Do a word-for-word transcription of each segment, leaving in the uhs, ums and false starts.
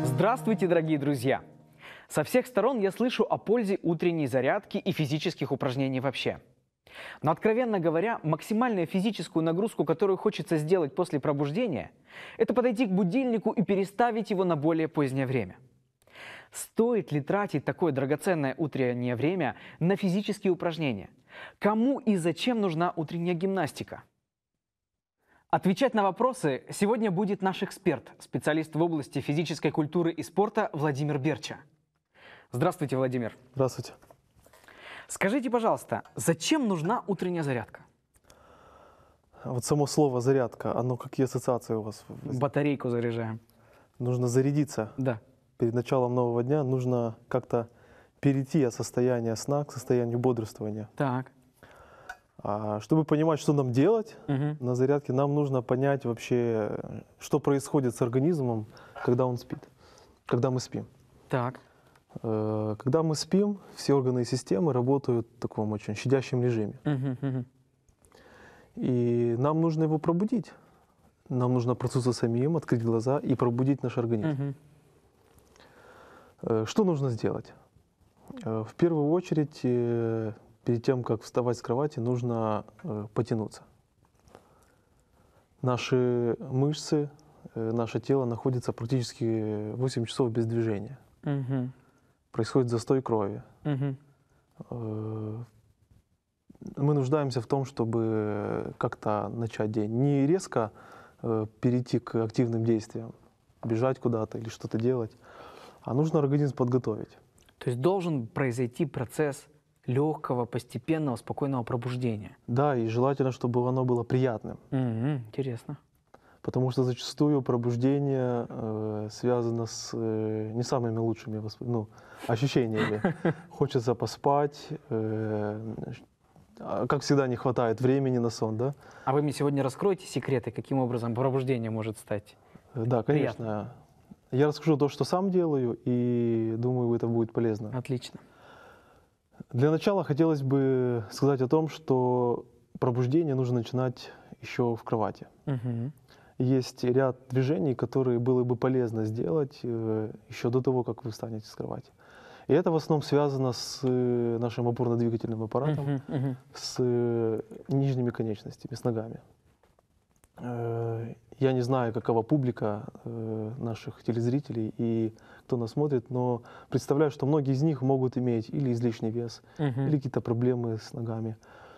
Здравствуйте, дорогие друзья! Со всех сторон я слышу о пользе утренней зарядки и физических упражнений вообще. Но, откровенно говоря, максимальную физическую нагрузку, которую хочется сделать после пробуждения, это подойти к будильнику и переставить его на более позднее время. Стоит ли тратить такое драгоценное утреннее время на физические упражнения? Кому и зачем нужна утренняя гимнастика? Отвечать на вопросы сегодня будет наш эксперт, специалист в области физической культуры и спорта Владимир Берча. Здравствуйте, Владимир. Здравствуйте. Скажите, пожалуйста, зачем нужна утренняя зарядка? Вот само слово «зарядка», оно какие ассоциации у вас? Батарейку заряжаем. Нужно зарядиться. Да. Перед началом нового дня нужно как-то перейти от состояния сна к состоянию бодрствования. Так. А чтобы понимать, что нам делать Угу. на зарядке, нам нужно понять вообще, что происходит с организмом, когда он спит, когда мы спим. Так. Э, Когда мы спим, все органы и системы работают в таком очень щадящем режиме. Угу, угу. И нам нужно его пробудить. Нам нужно проснуться самим, открыть глаза и пробудить наш организм. Угу. Э, Что нужно сделать? Э, В первую очередь, э, перед тем, как вставать с кровати, нужно э, потянуться. Наши мышцы, э, наше тело находится практически восемь часов без движения. Угу. Происходит застой крови. Угу. Э, Мы нуждаемся в том, чтобы как-то начать день. Не резко э, перейти к активным действиям, бежать куда-то или что-то делать, а нужно организм подготовить. То есть должен произойти процесс легкого, постепенного, спокойного пробуждения. Да, и желательно, чтобы оно было приятным. Угу. Интересно. Потому что зачастую пробуждение э, связано с э, не самыми лучшими восп... ну, ощущениями. Хочется поспать, э, а, как всегда, не хватает времени на сон, да? А вы мне сегодня раскроете секреты, каким образом пробуждение может стать? Э, Да, конечно. Приятно. Я расскажу то, что сам делаю, и думаю, это будет полезно. Отлично. Для начала хотелось бы сказать о том, что пробуждение нужно начинать еще в кровати. Угу. Есть ряд движений, которые было бы полезно сделать э, еще до того, как вы встанете с кровати. И это в основном связано с э, нашим опорно-двигательным аппаратом, Угу. Угу. с э, нижними конечностями, с ногами. Э, Я не знаю, какова публика э, наших телезрителей и кто нас смотрит, но представляю, что многие из них могут иметь или излишний вес, Угу. или какие-то проблемы с ногами.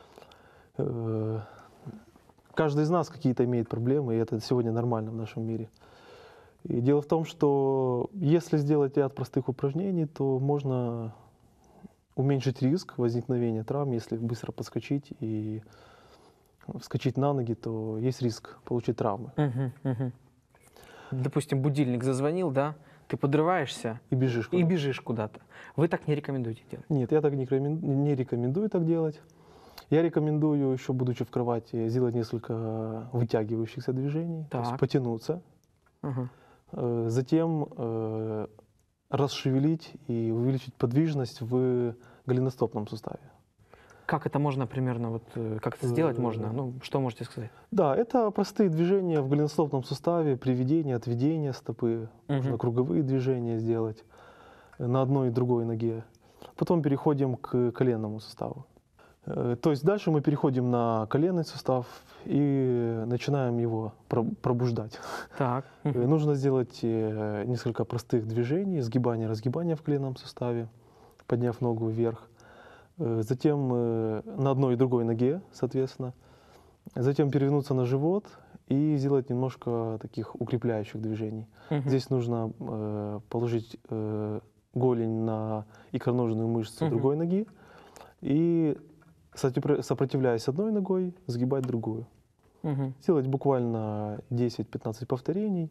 Э, Каждый из нас какие-то имеет проблемы, и это сегодня нормально в нашем мире. И дело в том, что если сделать ряд простых упражнений, то можно уменьшить риск возникновения травм. Если быстро подскочить и вскочить на ноги, то есть риск получить травмы. Угу. Угу. Допустим, будильник зазвонил, да? Ты подрываешься И бежишь и куда-то. бежишь куда-то. Вы так не рекомендуете делать? Нет, я так не рекомен- не рекомендую так делать. Я рекомендую, еще будучи в кровати, сделать несколько вытягивающихся движений, то есть Так. потянуться, Угу. э, затем э, расшевелить и увеличить подвижность в голеностопном суставе. Как это можно примерно, вот, э, как это сделать можно? Ну, что можете сказать? Да, это простые движения в голеностопном суставе, приведение, отведение стопы, можно Мгм. круговые движения сделать на одной и другой ноге. Потом переходим к коленному суставу. Э, То есть дальше мы переходим на коленный сустав и начинаем его про- пробуждать. Так. Э, Мгм. Нужно сделать э, несколько простых движений, сгибание, разгибание в коленном суставе, подняв ногу вверх. Э, Затем э, на одной и другой ноге, соответственно. Затем перевернуться на живот и сделать немножко таких укрепляющих движений. Мгм. Здесь нужно э, положить э, голень на икроножную мышцу Мгм. другой ноги и, сотепро- сопротивляясь одной ногой, сгибать другую. Мгм. Сделать буквально десять-пятнадцать повторений.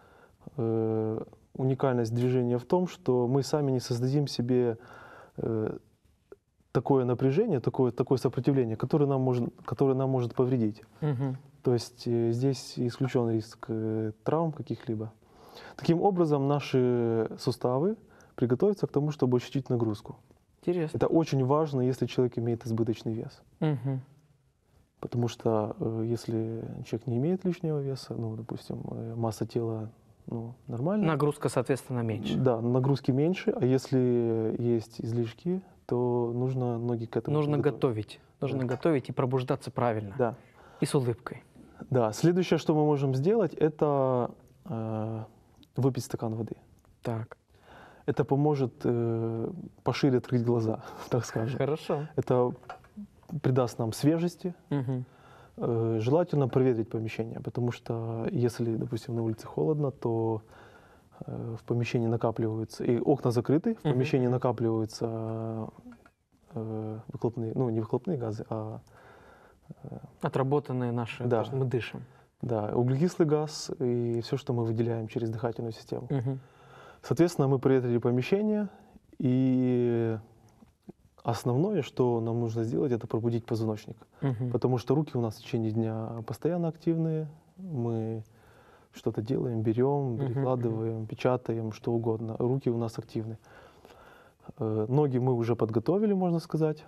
Э, Уникальность движения в том, что мы сами не создадим себе э, такое напряжение, такое, такое сопротивление, которое нам может, которое нам может повредить. Мгм. То есть э, здесь исключен риск э, травм каких-либо. Таким образом, наши суставы приготовятся к тому, чтобы ощутить нагрузку. Интересно. Это очень важно, если человек имеет избыточный вес. Мгм. Потому что э, если человек не имеет лишнего веса, ну, допустим, э, масса тела ну, нормально. Нагрузка, соответственно, меньше. Да, нагрузки меньше, а если есть излишки, то нужно ноги к этому Нужно подготовить. готовить. Нужно Да. готовить и пробуждаться правильно. Да. И с улыбкой. Да, следующее, что мы можем сделать, это э, выпить стакан воды. Так. Это поможет э, пошире открыть глаза, так скажем. Хорошо. Это придаст нам свежести. Мгм. Э, желательно проветрить помещение, потому что если, допустим, на улице холодно, то э, в помещении накапливаются, и окна закрыты, в Мгм. помещении накапливаются э, выхлопные, ну не выхлопные газы, а Отработанные наши, Да. то, что мы дышим. да, углекислый газ и все, что мы выделяем через дыхательную систему. Мгм. Соответственно, мы проветрили помещение, и основное, что нам нужно сделать, это пробудить позвоночник. Мгм. Потому что руки у нас в течение дня постоянно активные, мы что-то делаем, берем, Мгм, перекладываем, печатаем, что угодно. Руки у нас активны. Э, Ноги мы уже подготовили, можно сказать.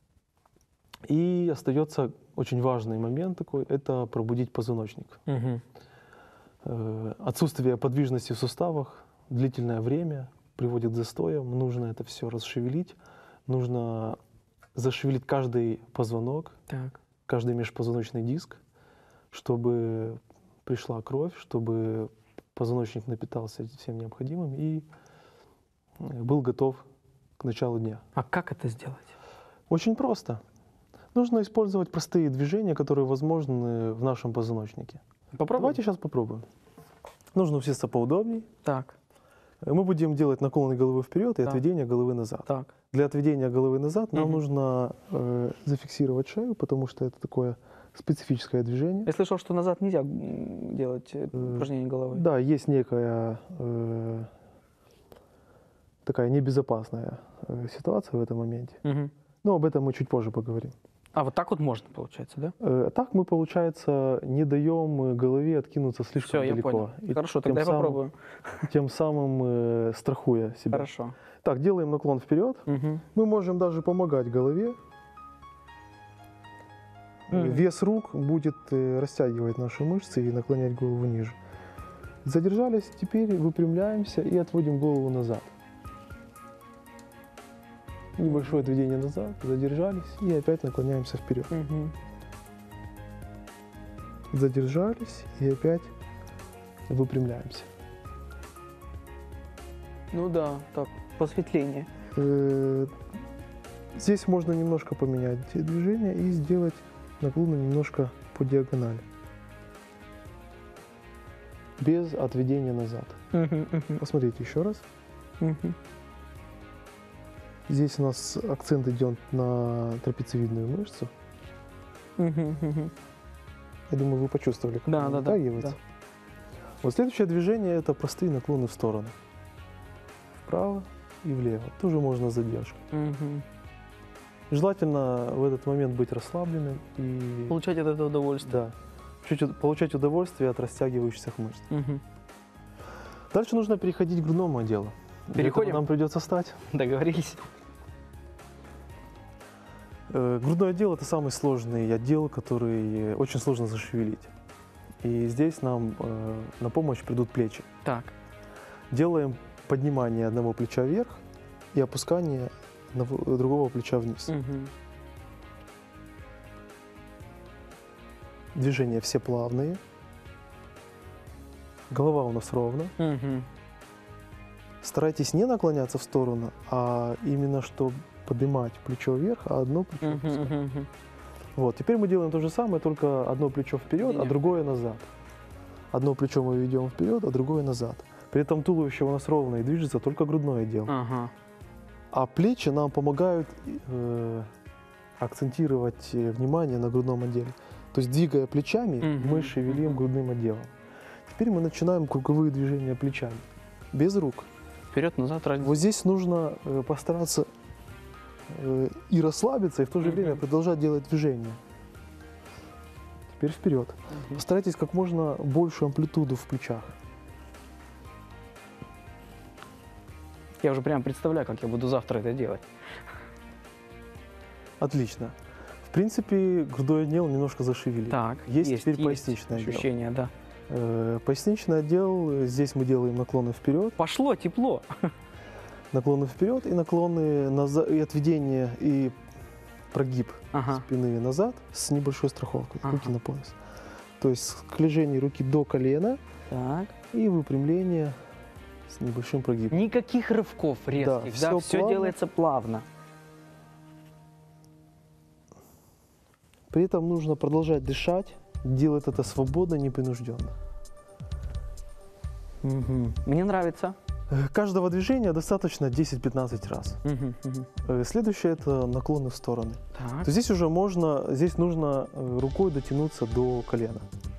И остается очень важный момент такой, это пробудить позвоночник. Мгм. Э, Отсутствие подвижности в суставах длительное время приводит к застоям. Нужно это все расшевелить. Нужно зашевелить каждый позвонок, Так. каждый межпозвоночный диск, чтобы пришла кровь, чтобы позвоночник напитался всем необходимым и э, был готов к началу дня. А как это сделать? Очень просто. Нужно использовать простые движения, которые возможны в нашем позвоночнике. Попробуем? Давайте сейчас попробуем. Нужно усесться поудобней. Так, Мы будем делать наклоны головы вперед и Да. отведение головы назад. так. Для отведения головы назад нам Мгм. нужно э, зафиксировать шею, потому что это такое специфическое движение. Я слышал, что назад нельзя м, делать э, Э, упражнение головой. Да, есть некая э, такая небезопасная э, ситуация в этом моменте. Мгм. Но об этом мы чуть позже поговорим. А вот так вот можно, получается, да? Э, так мы, получается, не даем э, голове откинуться слишком Все, я далеко. понял. И Хорошо, тем тогда я самым- попробую. Тем самым э, страхуя себя. Хорошо. Так, делаем наклон вперед. Мгм. Мы можем даже помогать голове. Э, Мгм. Вес рук будет э, растягивать наши мышцы и наклонять голову ниже. Задержались, теперь выпрямляемся и отводим голову назад. Небольшое отведение назад, задержались и опять наклоняемся вперед. Мгм. Задержались и опять выпрямляемся. Ну да, так, посветление. Э, Здесь можно немножко поменять движение и сделать наклоны немножко по диагонали. Без отведения назад. Мгм, мгм, Посмотрите еще раз. мгм. Здесь у нас акцент идет на трапециевидную мышцу. Мгм, мгм. Я думаю, вы почувствовали, как Да, она да, да, вытягивается. Вот следующее движение – это простые наклоны в сторону. Вправо и влево. Тоже можно с задержкой. Мгм. Желательно в этот момент быть расслабленным и Получать от этого удовольствие. да, чуть уд- получать удовольствие от растягивающихся мышц. Мгм. Дальше нужно переходить к грудному отделу. Для этого Переходим? нам придется встать. Договорились. Э, Грудной отдел – это самый сложный отдел, который очень сложно зашевелить. И здесь нам э, на помощь придут плечи. Так. Делаем поднимание одного плеча вверх и опускание одного- другого плеча вниз. Мгм. Движения все плавные. Голова у нас ровно. Мгм. Старайтесь не наклоняться в сторону, а именно что поднимать плечо вверх, а одно плечо Мгм, опускать. мгм, мгм. Вот, теперь мы делаем то же самое, только одно плечо вперед, а Вверх. другое назад. Одно плечо мы ведем вперед, а другое назад. При этом туловище у нас ровно и движется только грудной отдел. Ага. А плечи нам помогают э, акцентировать э, внимание на грудном отделе. То есть, двигая плечами, Мгм, мы шевелим мгм. грудным отделом. Теперь мы начинаем круговые движения плечами, без рук. Вперед, назад, разница. Вот здесь нужно э, постараться э, и расслабиться, и в то же Мгм. время продолжать делать движения. Теперь вперед. Мгм. Постарайтесь как можно большую амплитуду в плечах. Я уже прямо представляю, как я буду завтра это делать. Отлично. В принципе, грудной отдел немножко зашевелили. Так, Есть теперь поясничное есть отдел. ощущение, да. Э, Поясничный отдел, здесь мы делаем наклоны вперед, Пошло тепло. наклоны вперед и наклоны назад, и отведение, и прогиб Ага. спины назад с небольшой страховкой, Ага. руки на пояс. То есть склежение руки до колена Так. и выпрямление с небольшим прогибом. Никаких рывков резких, да, всё все плавно. делается плавно. При этом нужно продолжать дышать, делать это свободно, непринужденно. Мгм. Мне нравится. Э, Каждого движения достаточно десять-пятнадцать раз. Мгм, мгм. Э, Следующее это наклоны в стороны. Так. То здесь уже можно, здесь нужно э, рукой дотянуться до колена.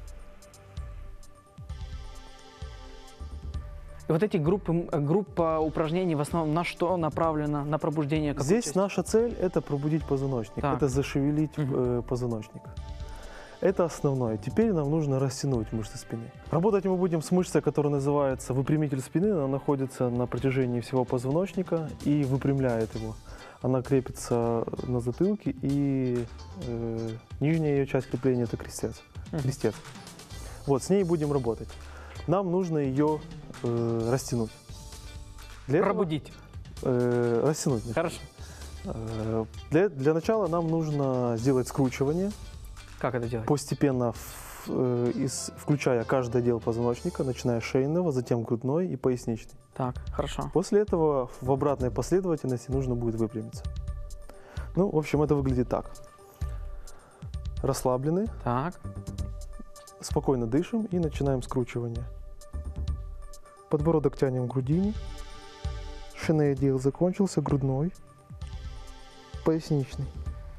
И вот эти группы, м, э, группа упражнений в основном на что направлена? На пробуждение какой Здесь части? наша цель это пробудить позвоночник, Так. это зашевелить Мгм. э, позвоночник. Это основное. Теперь нам нужно растянуть мышцы спины. Работать мы будем с мышцей, которая называется выпрямитель спины. Она находится на протяжении всего позвоночника и выпрямляет его. Она крепится на затылке, и э, нижняя ее часть крепления это крестец. Мгм. крестец. Вот, с ней будем работать. Нам нужно ее э, растянуть. Для этого- Пробудить. э, растянуть. значит. Хорошо. Э, Для, для начала нам нужно сделать скручивание, Как это делать? постепенно в- э, из- включая каждый отдел позвоночника, начиная с шейного, затем грудной и поясничный. Так, хорошо. После этого в обратной последовательности нужно будет выпрямиться. Ну, в общем, это выглядит так. Расслаблены, Так. спокойно дышим и начинаем скручивание. Подбородок тянем к грудине. Шейный отдел закончился, грудной, поясничный.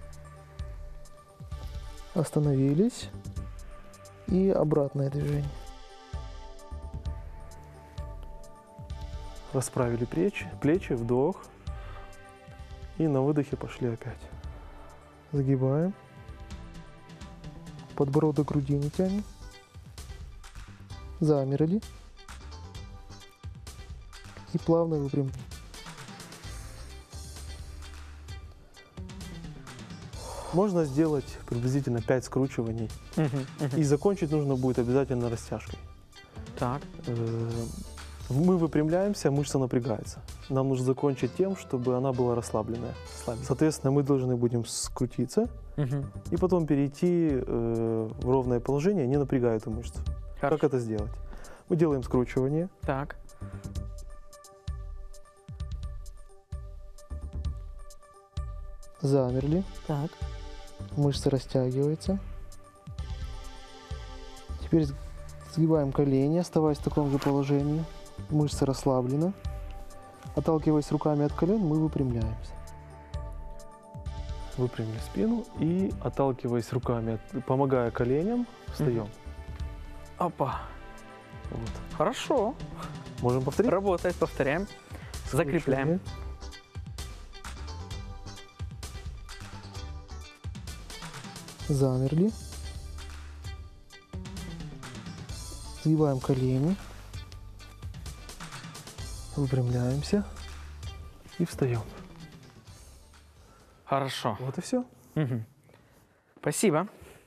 Остановились. И обратное движение. Расправили плечи, плечи, вдох. И на выдохе пошли опять. Загибаем. Подбородок к грудине тянем. Замерли. И плавно выпрямляем. Можно сделать приблизительно пять скручиваний. Мгм, мгм. И закончить нужно будет обязательно растяжкой. Так. Э, Мы выпрямляемся, мышца напрягается. Нам нужно закончить тем, чтобы она была расслабленная. Соответственно, мы должны будем скрутиться Мгм. и потом перейти э, в ровное положение, не напрягая эту мышцу. Хорошо. Как это сделать? Мы делаем скручивание. Так. Замерли. Так. Мышца растягивается. Теперь сгибаем колени, оставаясь в таком же положении. Мышца расслаблена. Отталкиваясь руками от колен, мы выпрямляемся. Выпрямили спину и, отталкиваясь руками, от- помогая коленям, встаем. Опа. Вот. Хорошо. Можем повторить? Работает, повторяем. Закрепляем. Замерли. Сгибаем колени. Выпрямляемся. И встаем. Хорошо. Вот и все. Мгм. Спасибо.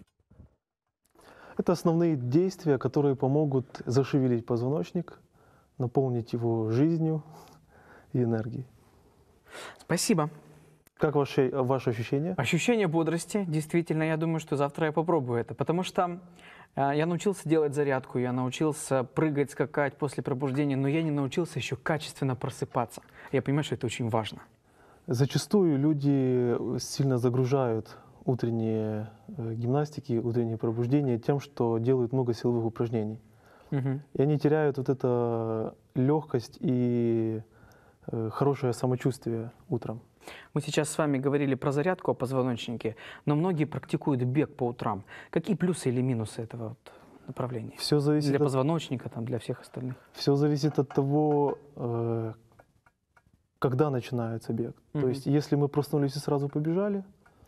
Это основные действия, которые помогут зашевелить позвоночник, наполнить его жизнью и энергией. Спасибо. Как ваши, ваши ощущения? Ощущение бодрости, действительно, я думаю, что завтра я попробую это, потому что э, я научился делать зарядку, я научился прыгать, скакать после пробуждения, но я не научился еще качественно просыпаться. Я понимаю, что это очень важно. Зачастую люди сильно загружают утренние э, гимнастики, утренние пробуждения тем, что делают много силовых упражнений. Мгм. И они теряют вот эту легкость и э, хорошее самочувствие утром. Мы сейчас с вами говорили про зарядку о позвоночнике, но многие практикуют бег по утрам. Какие плюсы или минусы этого вот направления? Все зависит, Для от, позвоночника, там, для всех остальных. все зависит от того, э, когда начинается бег. То Мгм. есть, если мы проснулись и сразу побежали,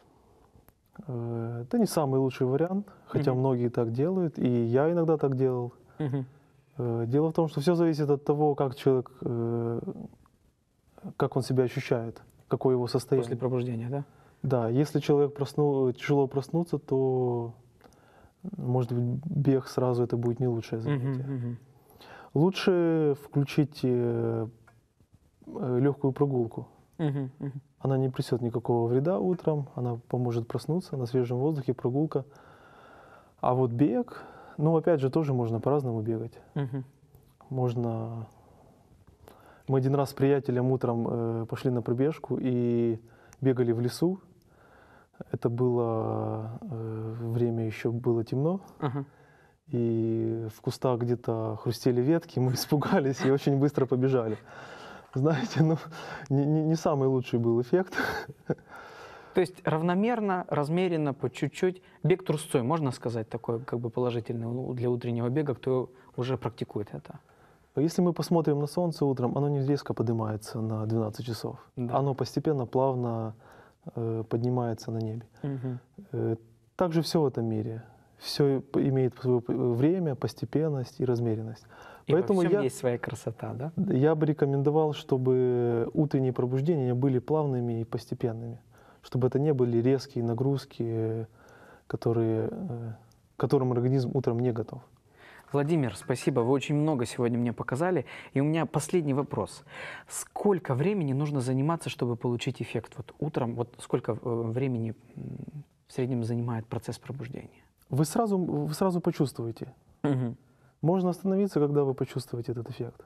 э, это не самый лучший вариант, хотя Мгм. многие так делают, и я иногда так делал. Мгм. Э, Дело в том, что все зависит от того, как человек, э, как он себя ощущает, какое его состояние. После пробуждения, да? Да, если человек проснул, тяжело проснуться, то Может быть, бег сразу это будет не лучшее занятие. Мгм, мгм. Лучше включить легкую прогулку. Мгм, мгм. Она не принесет никакого вреда утром, она поможет проснуться на свежем воздухе, прогулка. А вот бег, ну, опять же, тоже можно по-разному бегать. Мгм. Можно... Мы один раз с приятелем утром э, пошли на пробежку и бегали в лесу. Это было э, время еще было темно. Ага. И в кустах где-то хрустели ветки, мы испугались и очень быстро побежали. Знаете, ну, не, не, не самый лучший был эффект. То есть равномерно, размеренно, по чуть-чуть. Бег трусцой, можно сказать, такой как бы положительный для утреннего бега, кто уже практикует это? Если мы посмотрим на солнце утром, оно не резко поднимается на двенадцать часов. Да. Оно постепенно, плавно э, поднимается на небе. Мгм. Э, так же все в этом мире. Все имеет свое время, постепенность и размеренность. И Поэтому во всем я, есть своя красота, да? я бы рекомендовал, чтобы утренние пробуждения были плавными и постепенными. Чтобы это не были резкие нагрузки, которые, э, к которым организм утром не готов. Владимир, спасибо. Вы очень много сегодня мне показали. И у меня последний вопрос. Сколько времени нужно заниматься, чтобы получить эффект? Вот утром, вот сколько э, времени м, в среднем занимает процесс пробуждения? Вы сразу, вы сразу почувствуете. Мгм. Можно остановиться, когда вы почувствуете этот эффект.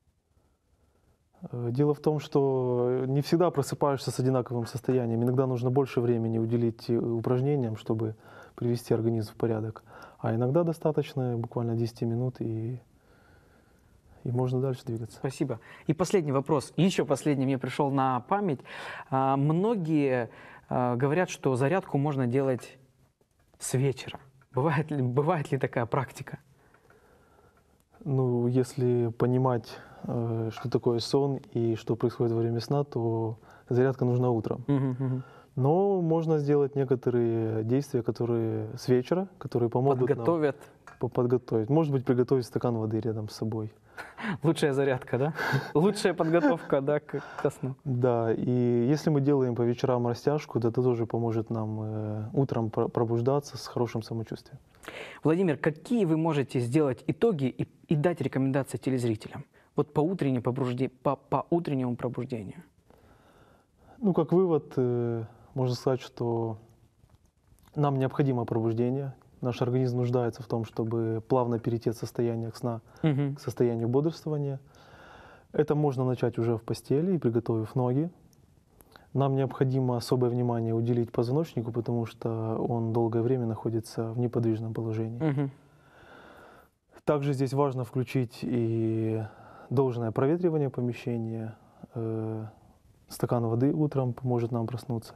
Э, Дело в том, что не всегда просыпаешься с одинаковым состоянием. Иногда нужно больше времени уделить э, упражнениям, чтобы привести организм в порядок. А иногда достаточно буквально десять минут, и, и можно дальше двигаться. Спасибо. И последний вопрос. Еще последний мне пришел на память. А, Многие а, говорят, что зарядку можно делать с вечера. Бывает ли, бывает ли такая практика? Ну, если понимать, э, что такое сон и что происходит во время сна, то зарядка нужна утром. Мгм, мгм. Но можно сделать некоторые действия, которые с вечера, которые помогут Подготовят. нам по- подготовить. Может быть, приготовить стакан воды рядом с собой. Лучшая зарядка, да? Лучшая подготовка, да, к, ко сну. Да, и если мы делаем по вечерам растяжку, то это тоже поможет нам э, утром про- пробуждаться с хорошим самочувствием. Владимир, какие вы можете сделать итоги и, и дать рекомендации телезрителям? Вот по, утренней пробужде- по, по утреннему пробуждению. Ну, как вывод, э, можно сказать, что нам необходимо пробуждение. Наш организм нуждается в том, чтобы плавно перейти от состояния сна Мгм. к состоянию бодрствования. Это можно начать уже в постели, приготовив ноги. Нам необходимо особое внимание уделить позвоночнику, потому что он долгое время находится в неподвижном положении. Мгм. Также здесь важно включить и должное проветривание помещения. Э, Стакан воды утром поможет нам проснуться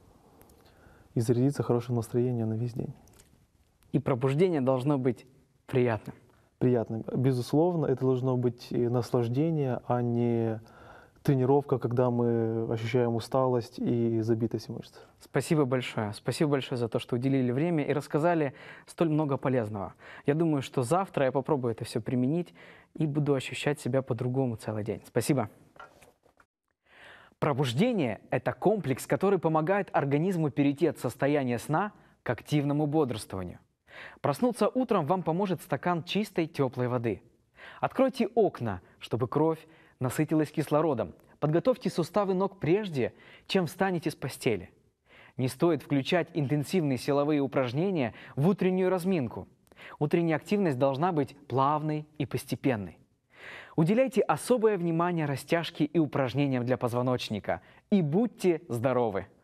и зарядиться хорошим настроением на весь день. И пробуждение должно быть приятным. Приятно. Безусловно, это должно быть и наслаждение, а не тренировка, когда мы ощущаем усталость и забитость мышц. Спасибо большое. Спасибо большое за то, что уделили время и рассказали столь много полезного. Я думаю, что завтра я попробую это все применить и буду ощущать себя по-другому целый день. Спасибо. Пробуждение – это комплекс, который помогает организму перейти от состояния сна к активному бодрствованию. Проснуться утром вам поможет стакан чистой теплой воды. Откройте окна, чтобы кровь насытилась кислородом. Подготовьте суставы ног прежде, чем встанете с постели. Не стоит включать интенсивные силовые упражнения в утреннюю разминку. Утренняя активность должна быть плавной и постепенной. Уделяйте особое внимание растяжке и упражнениям для позвоночника. И будьте здоровы!